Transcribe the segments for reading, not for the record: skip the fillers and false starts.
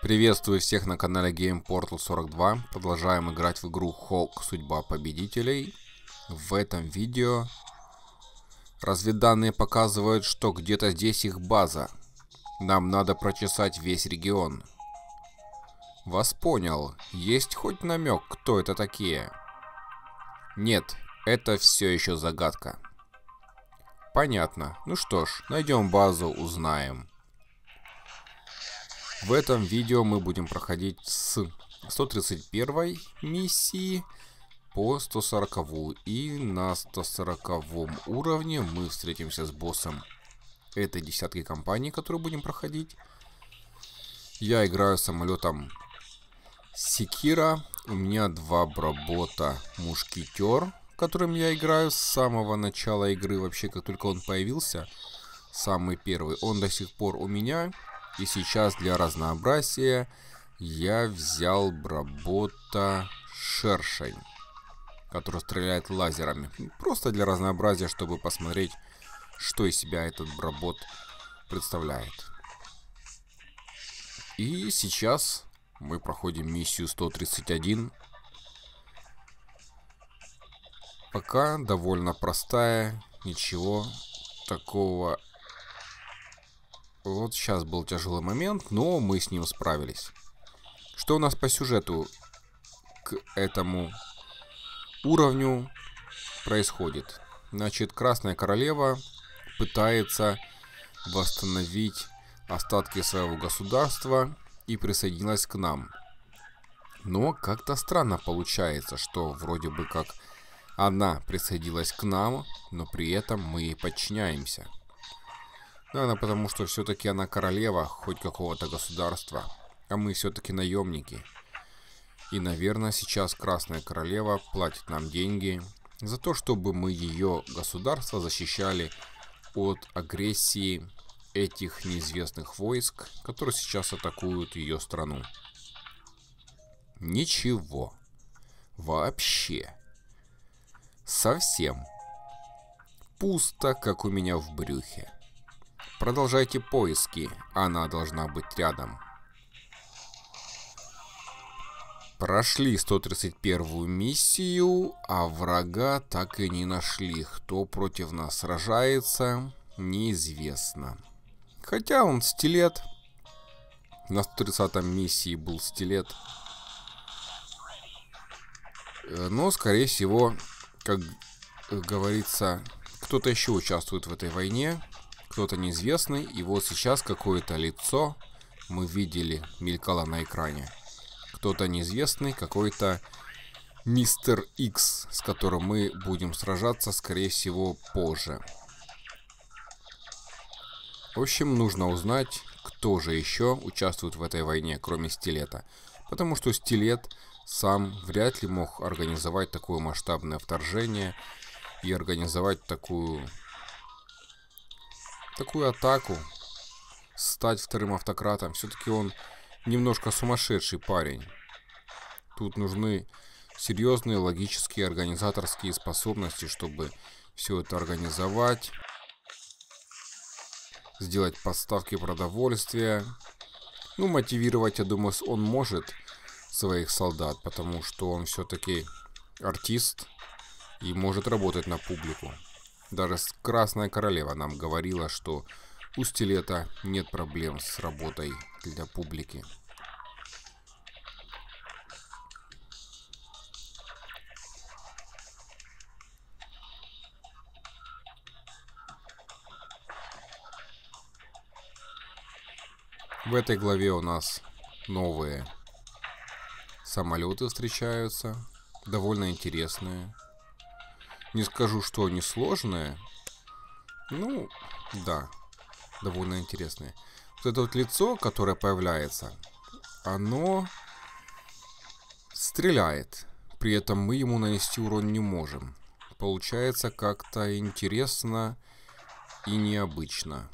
Приветствую всех на канале Game Portal 42. Продолжаем играть в игру Hulk Судьба победителей. В этом видео разведданные показывают, что где-то здесь их база. Нам надо прочесать весь регион. Вас понял. Есть хоть намек, кто это такие? Нет, это все еще загадка. Понятно. Ну что ж, найдем базу, узнаем. В этом видео мы будем проходить с 131 миссии по 140. И на 140 уровне мы встретимся с боссом этой десятки компаний, которую будем проходить. Я играю самолетом Секира. У меня два бработа Мушкетер, которым я играю с самого начала игры. Вообще, как только он появился, самый первый, он до сих пор у меня. И сейчас для разнообразия я взял бработа Шершень, который стреляет лазерами. Просто для разнообразия, чтобы посмотреть, что из себя этот бработ представляет. И сейчас мы проходим миссию 131. Пока довольно простая, ничего такого. Вот сейчас был тяжелый момент, но мы с ним справились. Что у нас по сюжету к этому уровню происходит? Значит, Красная Королева пытается восстановить остатки своего государства и присоединилась к нам. Но как-то странно получается, что вроде бы как она присоединилась к нам, но при этом мы ей подчиняемся. Наверное, потому что все-таки она королева хоть какого-то государства, а мы все-таки наемники. И, наверное, сейчас Красная Королева платит нам деньги за то, чтобы мы ее государство защищали от агрессии этих неизвестных войск, которые сейчас атакуют ее страну. Ничего. Вообще. Совсем. Пусто, как у меня в брюхе. Продолжайте поиски, она должна быть рядом. Прошли 131 миссию, а врага так и не нашли. Кто против нас сражается, неизвестно. Хотя он стилет. На 130 миссии был стилет. Но, скорее всего, как говорится, кто-то еще участвует в этой войне. Кто-то неизвестный, и вот сейчас какое-то лицо мы видели, мелькало на экране. Кто-то неизвестный, какой-то Мистер Икс, с которым мы будем сражаться, скорее всего, позже. В общем, нужно узнать, кто же еще участвует в этой войне, кроме Стилета. Потому что Стилет сам вряд ли мог организовать такое масштабное вторжение и организовать такую атаку, стать вторым автократом. Все-таки он немножко сумасшедший парень. Тут нужны серьезные логические организаторские способности, чтобы все это организовать, сделать поставки продовольствия. Ну, мотивировать, я думаю, он может своих солдат, потому что он все-таки артист и может работать на публику. Даже Красная Королева нам говорила, что у Стилета нет проблем с работой для публики. В этой главе у нас новые самолеты встречаются, довольно интересные. Не скажу, что они сложные. Ну, да, довольно интересные. Вот это вот лицо, которое появляется, оно стреляет. При этом мы ему нанести урон не можем. Получается как-то интересно и необычно.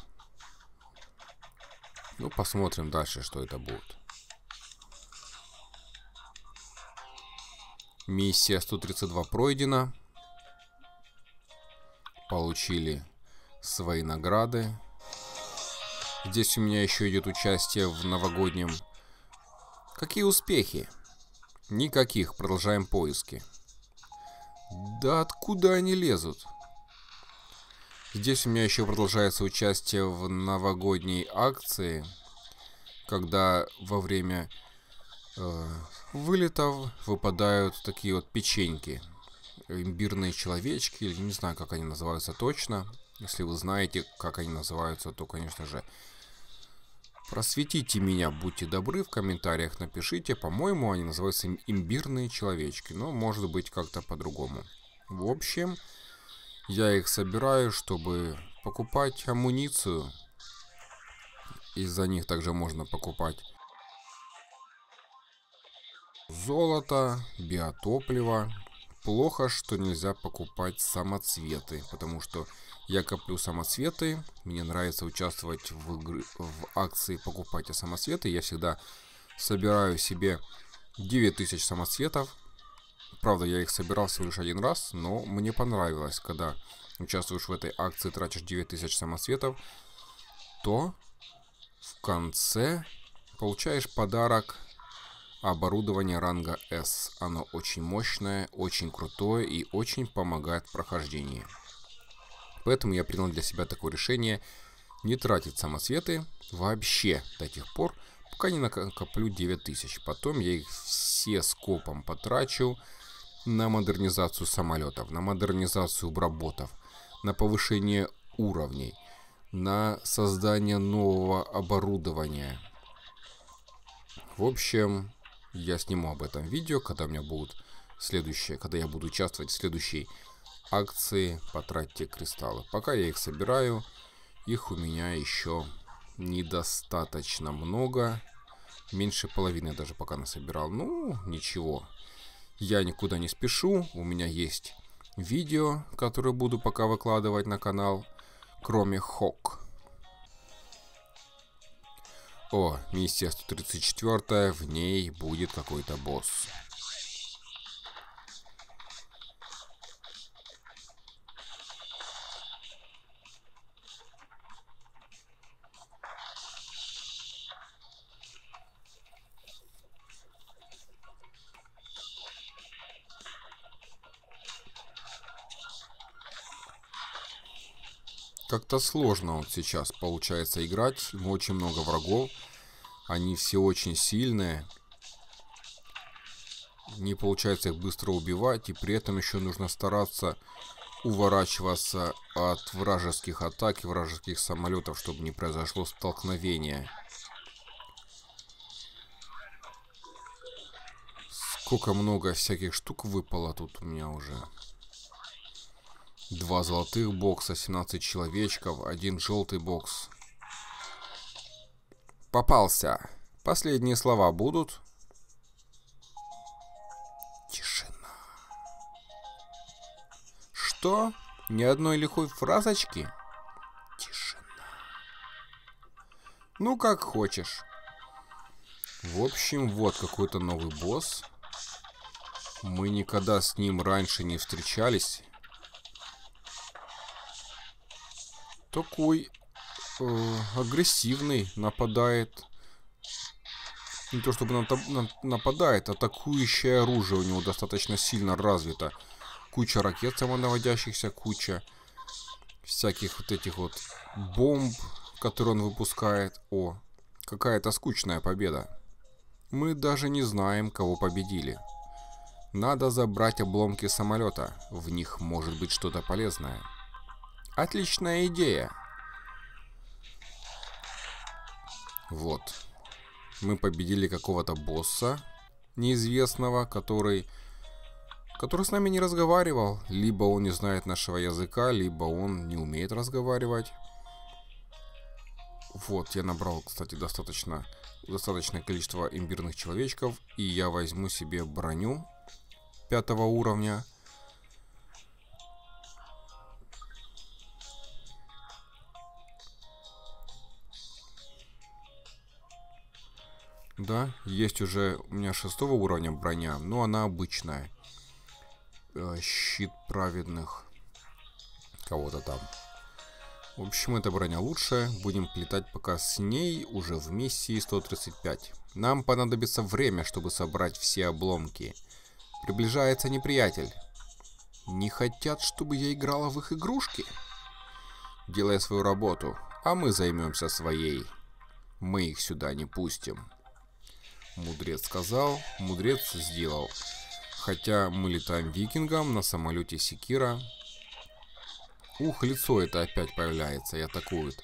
Ну, посмотрим дальше, что это будет. Миссия 132 пройдена. Получили свои награды. Здесь у меня еще идет участие в новогоднем Какие успехи? Никаких. Продолжаем поиски. Да откуда они лезут? Здесь у меня еще продолжается участие в новогодней акции, когда во время вылетов выпадают такие вот печеньки. Имбирные человечки, или не знаю, как они называются точно. Если вы знаете, как они называются, то, конечно же, просветите меня, будьте добры, в комментариях напишите. По-моему, они называются имбирные человечки, но может быть как-то по-другому. В общем, я их собираю, чтобы покупать амуницию. Из-за них также можно покупать золото, биотопливо. Плохо, что нельзя покупать самоцветы, потому что я коплю самоцветы. Мне нравится участвовать в акции «Покупайте самоцветы». Я всегда собираю себе 9000 самоцветов. Правда, я их собирал всего лишь один раз, но мне понравилось, когда участвуешь в этой акции, тратишь 9000 самоцветов, то в конце получаешь подарок оборудование ранга S. Оно очень мощное, очень крутое и очень помогает в прохождении. Поэтому я принял для себя такое решение не тратить самоцветы вообще до тех пор, пока не накоплю 9000. Потом я их все скопом потрачу на модернизацию самолетов, на модернизацию бработов, на повышение уровней, на создание нового оборудования. В общем, я сниму об этом видео, когда у меня будут когда я буду участвовать в следующей акции «Потратьте кристаллы». Пока я их собираю, их у меня еще недостаточно много. Меньше половины я даже пока насобирал. Ну, ничего. Я никуда не спешу. У меня есть видео, которое буду пока выкладывать на канал, кроме Хок. О, миссия 134, в ней будет какой-то босс. Как-то сложно вот сейчас получается играть. Очень много врагов. Они все очень сильные. Не получается их быстро убивать. И при этом еще нужно стараться уворачиваться от вражеских атак и вражеских самолетов, чтобы не произошло столкновение. Сколько много всяких штук выпало тут у меня уже. 2 золотых бокса, 17 человечков, 1 желтый бокс. Попался. Последние слова будут. Тишина. Что? Ни одной лихой фразочки? Тишина. Ну, как хочешь. В общем, вот какой-то новый босс. Мы никогда с ним раньше не встречались. Такой агрессивный, нападает. Не то чтобы нападает, атакующее оружие у него достаточно сильно развито. Куча ракет самонаводящихся, куча всяких вот этих вот бомб, которые он выпускает. О, какая-то скучная победа. Мы даже не знаем, кого победили. Надо забрать обломки самолета. В них может быть что-то полезное. Отличная идея. Вот. Мы победили какого-то босса неизвестного, который с нами не разговаривал. Либо он не знает нашего языка, либо он не умеет разговаривать. Вот, я набрал, кстати, достаточное количество имбирных человечков. И я возьму себе броню 5 уровня. Да, есть уже у меня 6 уровня броня, но она обычная. Щит праведных. Кого-то там. В общем, эта броня лучше. Будем летать пока с ней уже в миссии 135. Нам понадобится время, чтобы собрать все обломки. Приближается неприятель. Не хотят, чтобы я играла в их игрушки? Делай свою работу, а мы займемся своей. Мы их сюда не пустим. Мудрец сказал, мудрец сделал. Хотя мы летаем викингом на самолете Секира. Ух, лицо это опять появляется и атакует.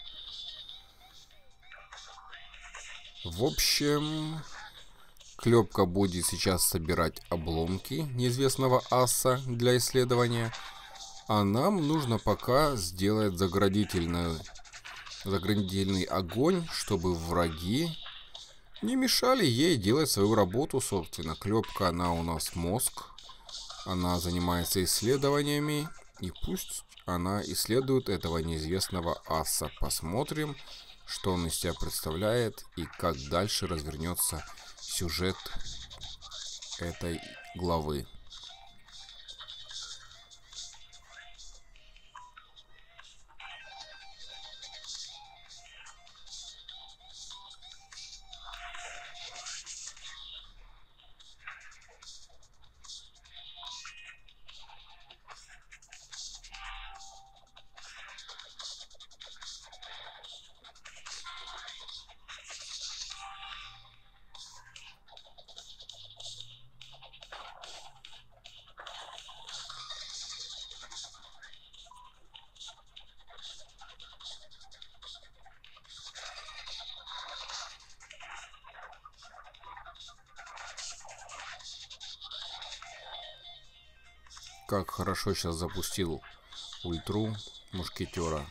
В общем, Клёпка будет сейчас собирать обломки неизвестного аса для исследования. А нам нужно пока сделать заградительный огонь, чтобы враги не мешали ей делать свою работу, собственно. Клёпка, она у нас мозг. Она занимается исследованиями. И пусть она исследует этого неизвестного аса. Посмотрим, что он из себя представляет и как дальше развернется сюжет этой главы. Как хорошо сейчас запустил ультру мушкетера.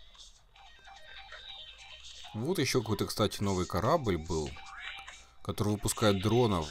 Вот еще какой-то, кстати, новый корабль был, который выпускает дронов.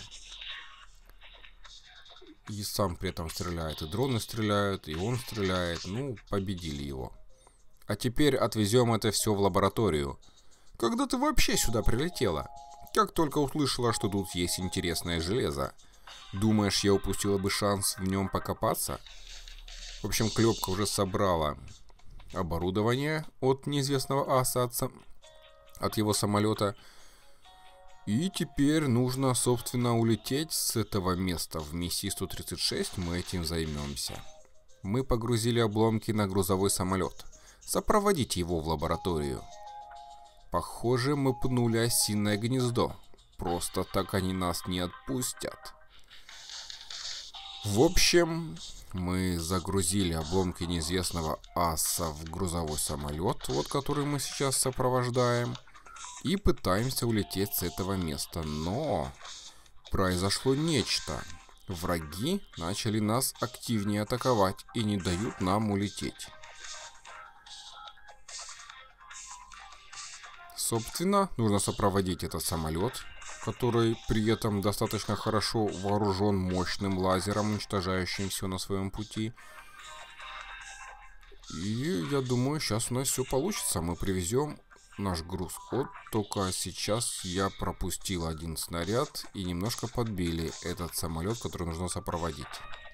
И сам при этом стреляет. И дроны стреляют, и он стреляет. Ну, победили его. А теперь отвезем это все в лабораторию. Когда ты вообще сюда прилетела? Как только услышала, что тут есть интересное железо. Думаешь, я упустила бы шанс в нем покопаться? В общем, Клёпка уже собрала оборудование от неизвестного аса, от его самолета. И теперь нужно, собственно, улететь с этого места. В миссии 136 мы этим займемся. Мы погрузили обломки на грузовой самолет. Сопроводите его в лабораторию. Похоже, мы пнули осиное гнездо. Просто так они нас не отпустят. В общем, мы загрузили обломки неизвестного аса в грузовой самолет, вот который мы сейчас сопровождаем, и пытаемся улететь с этого места. Но произошло нечто. Враги начали нас активнее атаковать и не дают нам улететь. Собственно, нужно сопроводить этот самолет, который при этом достаточно хорошо вооружен мощным лазером, уничтожающим все на своем пути. И я думаю, сейчас у нас все получится. Мы привезем наш груз. Вот только сейчас я пропустил один снаряд и немножко подбили этот самолет, который нужно сопроводить.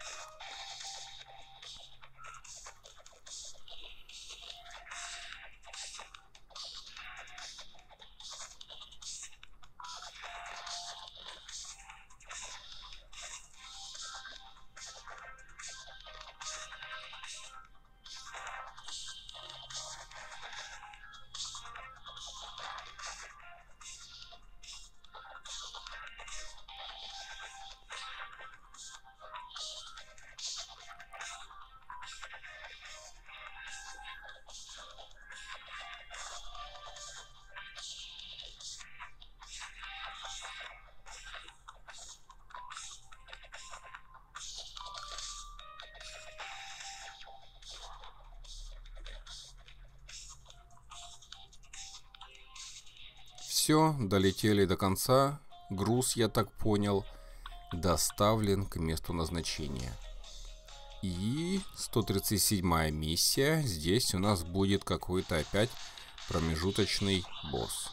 Все, долетели до конца. Груз, я так понял, доставлен к месту назначения. И 137-я миссия. Здесь у нас будет какой-то опять промежуточный босс.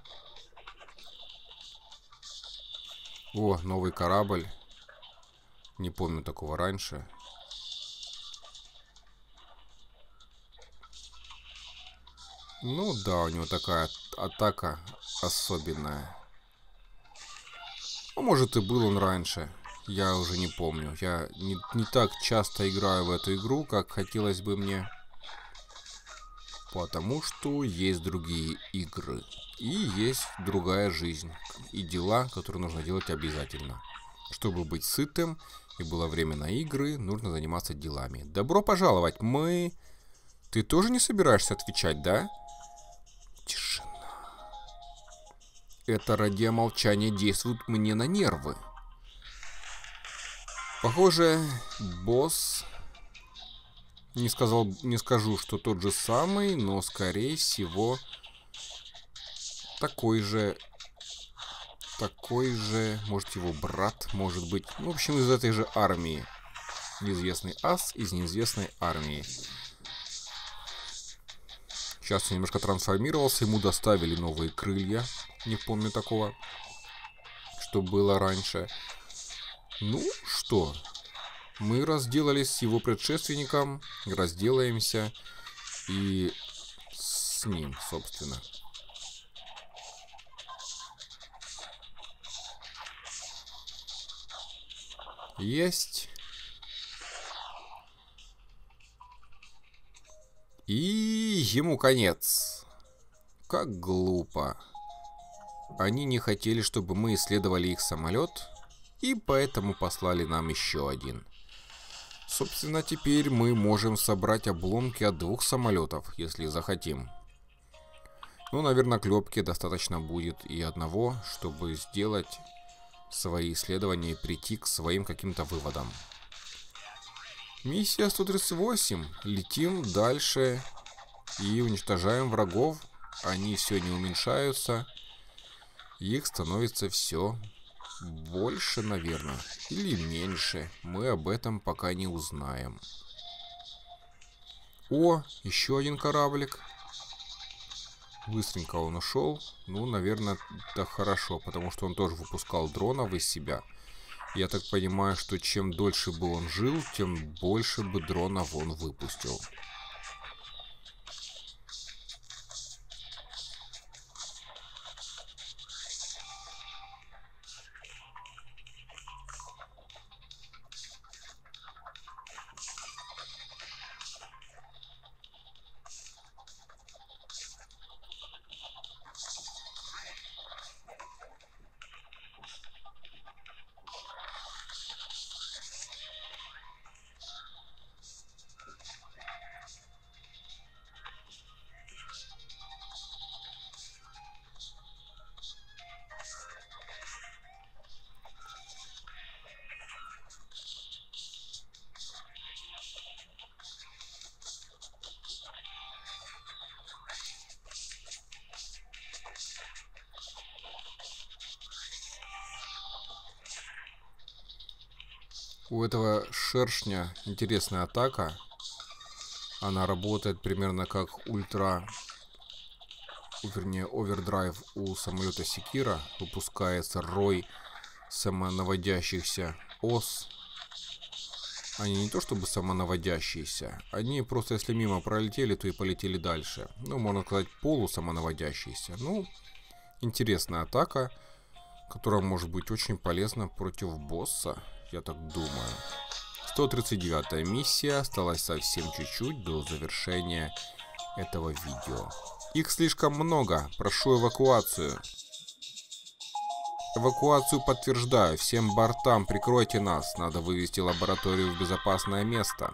О, новый корабль. Не помню такого раньше. Ну да, у него такая атака особенная. А может и был он раньше. Я уже не помню. Я не так часто играю в эту игру, как хотелось бы мне. Потому что есть другие игры. И есть другая жизнь. И дела, которые нужно делать обязательно. Чтобы быть сытым и было время на игры, нужно заниматься делами. Добро пожаловать, мы... Ты тоже не собираешься отвечать, да? Тишина. Это радиомолчание действует мне на нервы. Похоже, босс... Не скажу, что тот же самый, но скорее всего такой же, может его брат, может быть, в общем из этой же армии, неизвестный ас из неизвестной армии. Сейчас он немножко трансформировался, ему доставили новые крылья, не помню такого, что было раньше. Ну что? Мы разделались с его предшественником, разделаемся и с ним, собственно. Есть. И ему конец. Как глупо. Они не хотели, чтобы мы исследовали их самолет, и поэтому послали нам еще один. Собственно, теперь мы можем собрать обломки от 2 самолетов, если захотим. Ну, наверное, клепки достаточно будет и одного, чтобы сделать свои исследования и прийти к своим каким-то выводам. Миссия 138. Летим дальше и уничтожаем врагов. Они все не уменьшаются. Их становится все больше, наверное, или меньше. Мы об этом пока не узнаем. О, еще один кораблик. Быстренько он ушел. Ну, наверное, это хорошо, потому что он тоже выпускал дронов из себя. Я так понимаю, что чем дольше бы он жил, тем больше бы дронов он выпустил. У этого шершня интересная атака. Она работает примерно как овердрайв у самолета Секира. Выпускается рой самонаводящихся ос. Они не то чтобы самонаводящиеся, они просто если мимо пролетели, то и полетели дальше. Ну, можно сказать, полусамонаводящиеся. Ну, интересная атака, которая может быть очень полезна против босса, я так думаю. 139-я миссия, осталось совсем чуть-чуть до завершения этого видео. Их слишком много, прошу эвакуацию. Эвакуацию подтверждаю, всем бортам прикройте нас, надо вывести лабораторию в безопасное место.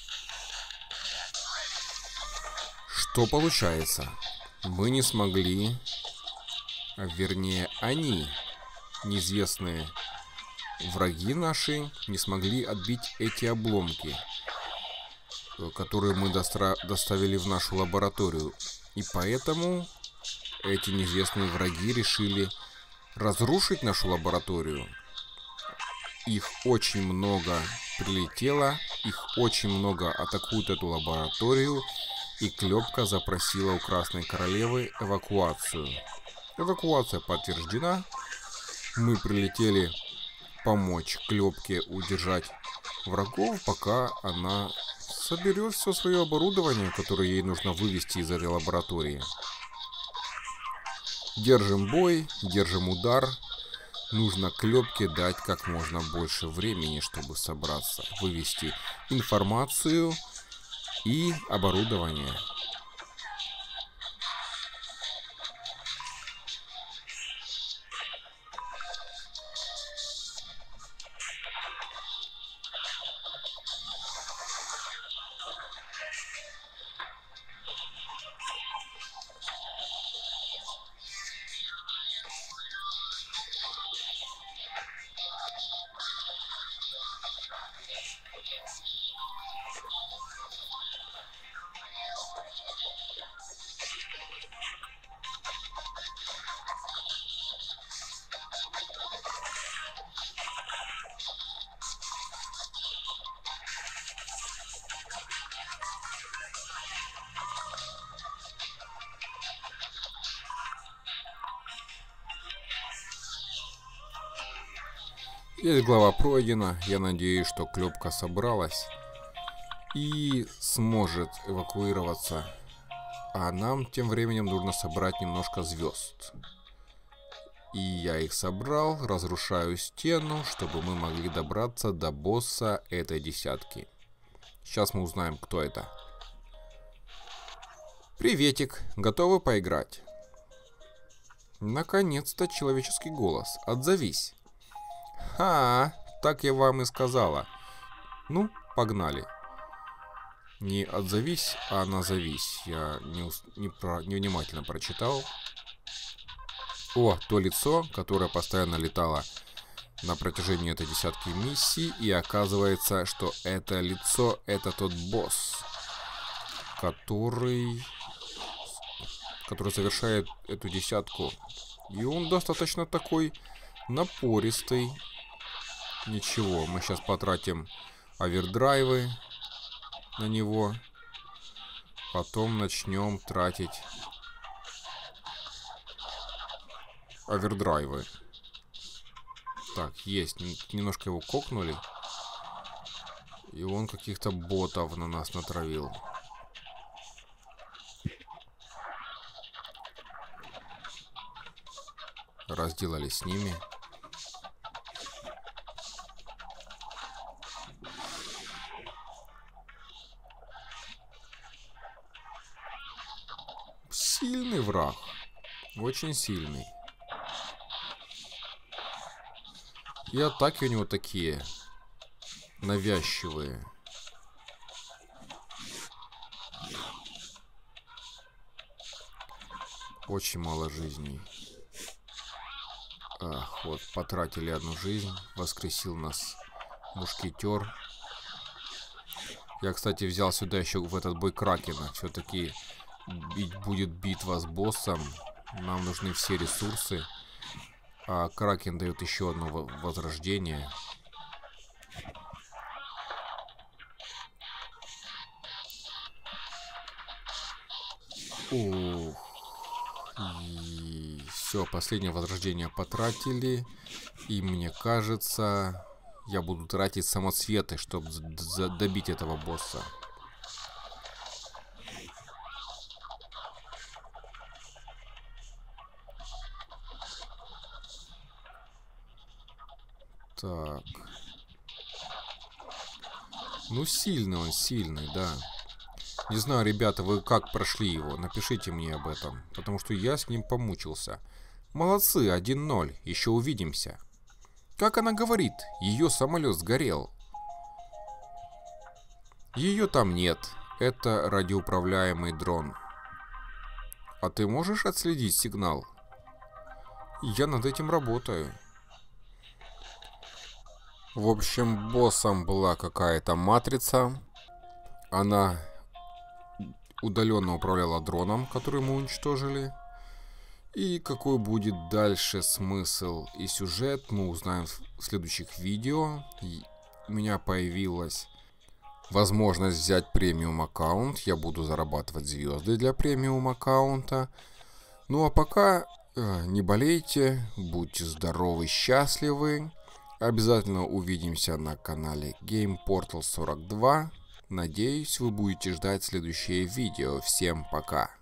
Что получается? Мы не смогли, вернее они, неизвестные враги наши, не смогли отбить эти обломки, которые мы доставили в нашу лабораторию. И поэтому эти неизвестные враги решили разрушить нашу лабораторию. Их очень много прилетело, их очень много атакуют эту лабораторию, и Клепка запросила у Красной Королевы эвакуацию. Эвакуация подтверждена. Мы прилетели помочь Клёпке удержать врагов, пока она соберет все свое оборудование, которое ей нужно вывести из этой лаборатории. Держим бой, держим удар. Нужно Клёпке дать как можно больше времени, чтобы собраться, вывести информацию и оборудование. Есть глава пройдена. Я надеюсь, что Клёпка собралась и сможет эвакуироваться. А нам тем временем нужно собрать немножко звезд. И я их собрал, разрушаю стену, чтобы мы могли добраться до босса этой десятки. Сейчас мы узнаем, кто это. Приветик, готовы поиграть? Наконец-то человеческий голос. Отзовись. Так я вам и сказала. Ну, погнали. Не отзовись, а назовись. Я невнимательно прочитал. О, то лицо, которое постоянно летало на протяжении этой десятки миссий. И оказывается, что это лицо, это тот босс, который завершает эту десятку. И он достаточно такой напористый. Ничего, мы сейчас потратим овердрайвы на него. Потом начнем тратить овердрайвы. Так, есть. Немножко его кокнули. И он каких-то ботов на нас натравил. Разделались с ними. Сильный враг. Очень сильный. И атаки у него такие навязчивые. Очень мало жизней. Ах, вот, потратили одну жизнь. Воскресил нас мушкетер. Я, кстати, взял сюда еще в этот бой Кракена. Все-таки будет битва с боссом. Нам нужны все ресурсы. А Кракен дает еще одно возрождение. Ух. И все, последнее возрождение потратили. И мне кажется, я буду тратить самоцветы, чтобы добить этого босса. Так. Ну, сильный он, сильный, да. Не знаю, ребята, вы как прошли его? Напишите мне об этом. Потому что я с ним помучился. Молодцы, 1-0. Еще увидимся. Как она говорит, ее самолет сгорел. Ее там нет. Это радиоуправляемый дрон. А ты можешь отследить сигнал? Я над этим работаю. В общем, боссом была какая-то матрица. Она удаленно управляла дроном, который мы уничтожили. И какой будет дальше смысл и сюжет, мы узнаем в следующих видео. У меня появилась возможность взять премиум аккаунт. Я буду зарабатывать звезды для премиум аккаунта. Ну а пока не болейте, будьте здоровы, счастливы. Обязательно увидимся на канале Game Portal 42. Надеюсь, вы будете ждать следующее видео. Всем пока!